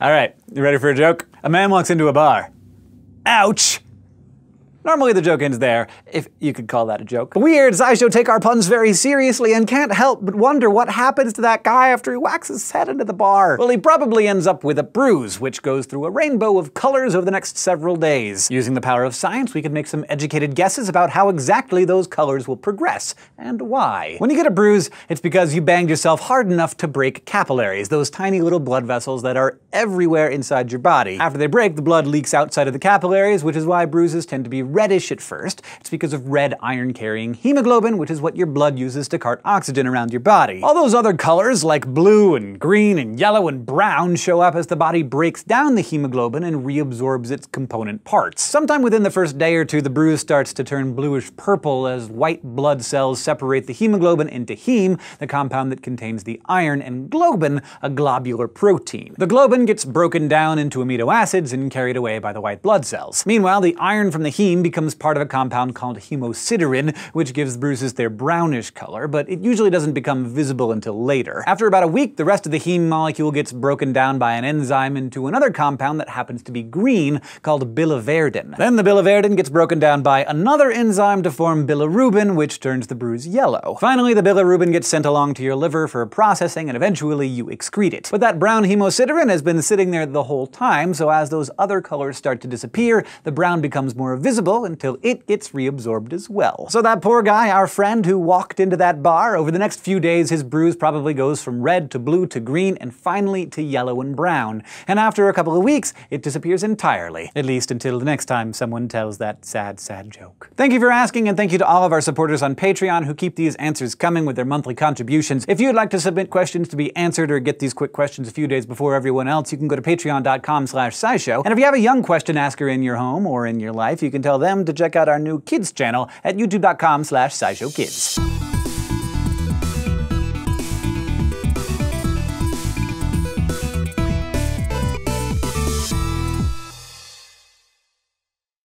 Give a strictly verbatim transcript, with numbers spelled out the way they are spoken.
All right, you ready for a joke? A man walks into a bar. Ouch! Normally the joke ends there, if you could call that a joke. We here at SciShow take our puns very seriously and can't help but wonder what happens to that guy after he whacks his head into the bar. Well, he probably ends up with a bruise, which goes through a rainbow of colors over the next several days. Using the power of science, we can make some educated guesses about how exactly those colors will progress, and why. When you get a bruise, it's because you banged yourself hard enough to break capillaries, those tiny little blood vessels that are everywhere inside your body. After they break, the blood leaks outside of the capillaries, which is why bruises tend to be reddish at first. It's because of red iron-carrying hemoglobin, which is what your blood uses to cart oxygen around your body. All those other colors, like blue and green and yellow and brown, show up as the body breaks down the hemoglobin and reabsorbs its component parts. Sometime within the first day or two, the bruise starts to turn bluish-purple as white blood cells separate the hemoglobin into heme, the compound that contains the iron, and globin, a globular protein. The globin gets broken down into amino acids and carried away by the white blood cells. Meanwhile, the iron from the heme becomes part of a compound called hemosiderin, which gives bruises their brownish color, but it usually doesn't become visible until later. After about a week, the rest of the heme molecule gets broken down by an enzyme into another compound that happens to be green, called biliverdin. Then the biliverdin gets broken down by another enzyme to form bilirubin, which turns the bruise yellow. Finally, the bilirubin gets sent along to your liver for processing, and eventually you excrete it. But that brown hemosiderin has been sitting there the whole time, so as those other colors start to disappear, the brown becomes more visible until it gets reabsorbed as well. So that poor guy, our friend who walked into that bar, over the next few days his bruise probably goes from red to blue to green and finally to yellow and brown. And after a couple of weeks, it disappears entirely. At least until the next time someone tells that sad, sad joke. Thank you for asking, and thank you to all of our supporters on Patreon who keep these answers coming with their monthly contributions. If you'd like to submit questions to be answered or get these quick questions a few days before everyone else, you can go to patreon dot com slash scishow. And if you have a young question asker in your home or in your life, you can tell them to check out our new kids channel at youtube dot com slash scishow kids.